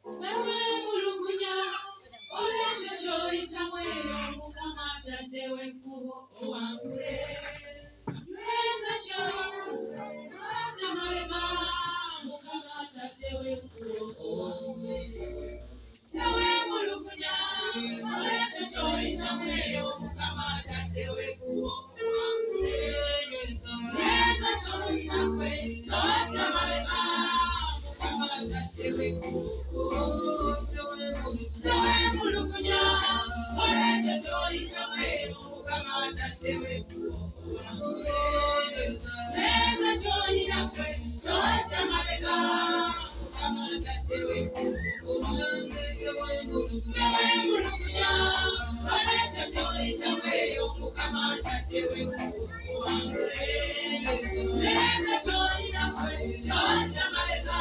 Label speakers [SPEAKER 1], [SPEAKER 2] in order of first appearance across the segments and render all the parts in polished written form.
[SPEAKER 1] Tawe mulugunya, ole shosho itamwe, mukamata dewe kuho oangure. Yueza chofu, mata marega, mukamata dewe kuho oangure. Tawe mulugunya, ole shosho itamwe, mukamata dewe kuho oangure. Yueza chofu inakwe, mata marega. Tawe mulugunya, ole chachoi tawe, mukamata dewe kuoangure. Eza choni nakwe, chota mabega, mukamata dewe kuoangure. Tawe mulugunya, ole chachoi tawe, mukamata dewe kuoangure. Eza choni nakwe, chota mabega.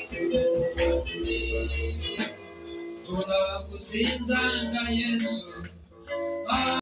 [SPEAKER 2] Tunakusinzanga Yesu